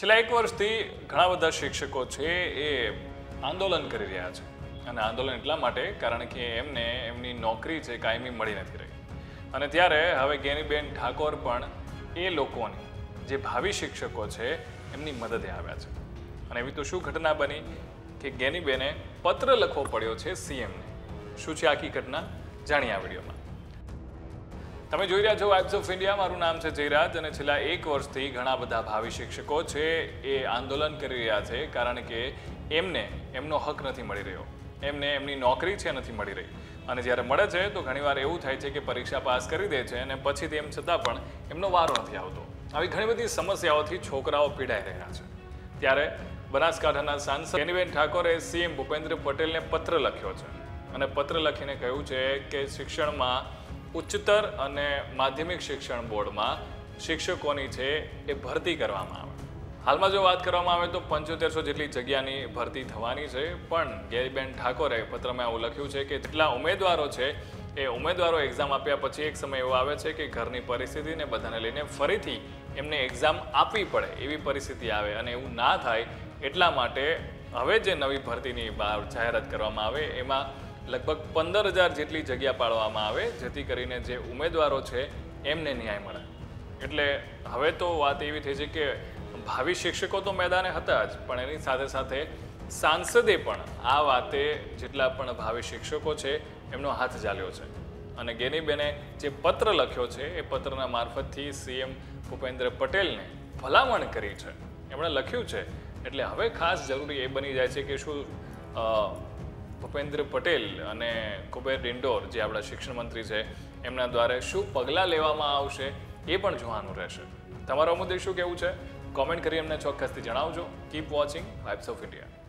છેલ્લા એક વર્ષથી ઘણા બધા શિક્ષકો છે એ આંદોલન કરી રહ્યા છે અને આંદોલન એટલા માટે કારણ કે એમને એમની નોકરી છે કાયમી મળી નથી રહી અને ત્યારે હવે ગેનીબેન ઠાકોર પણ એ લોકોની જે ભાવિ શિક્ષકો છે એમની મદદે આવ્યા છે અને એવી તો શું ઘટના બની કે ગેનીબેને પત્ર લખવો પડ્યો છે સીએમને. શું છે આખી ઘટના જાણીએ આ વિડીયોમાં. તમે જોઈ રહ્યા છો વાઇબ્સ ઓફ ઇન્ડિયા. મારું નામ છે જયરાજ અને છેલ્લા એક વર્ષથી ઘણા બધા ભાવિ શિક્ષકો છે એ આંદોલન કરી રહ્યા છે કારણ કે એમને એમનો હક નથી મળી રહ્યો, એમને એમની નોકરી છે નથી મળી રહી અને જ્યારે મળે છે તો ઘણીવાર એવું થાય છે કે પરીક્ષા પાસ કરી દે છે અને પછી તેમ છતાં પણ એમનો વારો નથી આવતો. આવી ઘણી બધી સમસ્યાઓથી છોકરાઓ પીડાઈ રહ્યા છે. ત્યારે બનાસકાંઠાના સાંસદ ગેનીબેન ઠાકોરે સીએમ ભૂપેન્દ્ર પટેલને પત્ર લખ્યો છે અને પત્ર લખીને કહ્યું છે કે શિક્ષણમાં ઉચ્ચતર અને માધ્યમિક શિક્ષણ બોર્ડમાં શિક્ષકોની છે એ ભરતી કરવામાં આવે. હાલમાં જો વાત કરવામાં આવે તો 7500 જેટલી જગ્યાની ભરતી થવાની છે, પણ ગેનીબેન ઠાકોરે પત્રમાં એવું લખ્યું છે કે જેટલા ઉમેદવારો છે એ ઉમેદવારો એક્ઝામ આપ્યા પછી એક સમય એવો આવે છે કે ઘરની પરિસ્થિતિને બધાને લઈને ફરીથી એમને એક્ઝામ આપવી પડે એવી પરિસ્થિતિ આવે અને એવું ના થાય એટલા માટે હવે જે નવી ભરતીની બહાર જાહેરાત કરવામાં આવે એમાં લગભગ 15000 જેટલી જગ્યા પાડવામાં આવે જેથી કરીને જે ઉમેદવારો છે એમને ન્યાય મળે. એટલે હવે તો વાત એવી થઈ છે કે ભાવિ શિક્ષકો તો મેદાને હતા જ, પણ એની સાથે સાથે સાંસદે પણ આ વાતે જેટલા પણ ભાવિ શિક્ષકો છે એમનો હાથ ઝાલ્યો છે અને ગેનીબેને જે પત્ર લખ્યો છે એ પત્રના મારફતથી સીએમ ભૂપેન્દ્ર પટેલને ભલામણ કરી છે, એમણે લખ્યું છે. એટલે હવે ખાસ જરૂરી એ બની જાય છે કે શું ભૂપેન્દ્ર પટેલ અને કુબેર ડિંડોર જે આપણા શિક્ષણ મંત્રી છે એમના દ્વારા શું પગલાં લેવામાં આવશે એ પણ જોવાનું રહેશે. તમારા મુદ્દે શું કહેવું છે કોમેન્ટ કરી અમને ચોક્કસથી જણાવજો. Keep watching vibes of India.